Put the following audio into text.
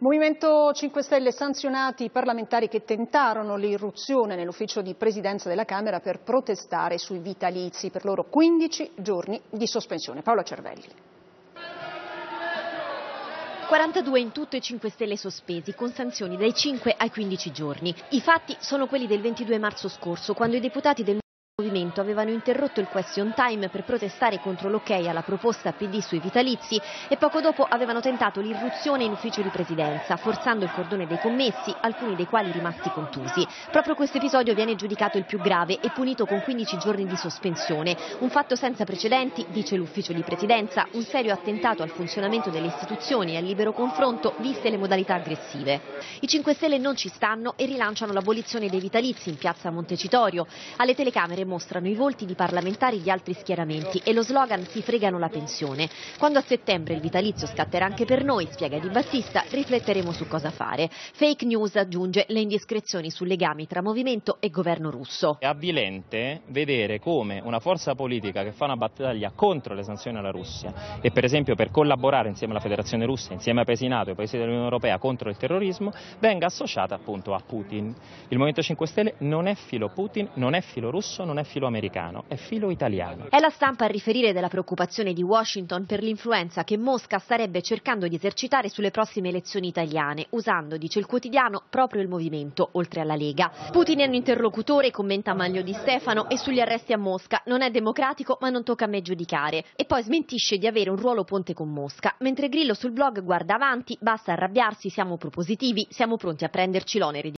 Movimento 5 Stelle sanzionati i parlamentari che tentarono l'irruzione nell'ufficio di presidenza della Camera per protestare sui vitalizi. Per loro 15 giorni di sospensione. Paola Cervelli. 42 in tutto i 5 Stelle sospesi, con sanzioni dai 5 ai 15 giorni. I fatti sono quelli del 22 marzo scorso, quando i deputati del movimento avevano interrotto il question time per protestare contro l'ok alla proposta PD sui vitalizi e poco dopo avevano tentato l'irruzione in ufficio di presidenza, forzando il cordone dei commessi, alcuni dei quali rimasti contusi. Proprio questo episodio viene giudicato il più grave e punito con 15 giorni di sospensione. Un fatto senza precedenti, dice l'ufficio di presidenza, un serio attentato al funzionamento delle istituzioni e al libero confronto, viste le modalità aggressive. I 5 Stelle non ci stanno e rilanciano l'abolizione dei vitalizi in piazza Montecitorio. Alle telecamere mostrano i volti di parlamentari di altri schieramenti e lo slogan "si fregano la pensione". Quando a settembre il vitalizio scatterà anche per noi, spiega Di Battista, rifletteremo su cosa fare. Fake news, aggiunge, le indiscrezioni sui legami tra movimento e governo russo. È avvilente vedere come una forza politica che fa una battaglia contro le sanzioni alla Russia e per esempio per collaborare insieme alla Federazione Russa, insieme ai paesi NATO e ai paesi dell'Unione Europea contro il terrorismo, venga associata appunto a Putin. Il Movimento 5 Stelle non è filo Putin, non è filo russo, non è filo americano, è filo italiano. È la stampa a riferire della preoccupazione di Washington per l'influenza che Mosca starebbe cercando di esercitare sulle prossime elezioni italiane, usando, dice il quotidiano, proprio il movimento, oltre alla Lega. Putin è un interlocutore, commenta Manlio Di Stefano, e sugli arresti a Mosca non è democratico ma non tocca a me giudicare. E poi smentisce di avere un ruolo ponte con Mosca, mentre Grillo sul blog guarda avanti, basta arrabbiarsi, siamo propositivi, siamo pronti a prenderci l'onere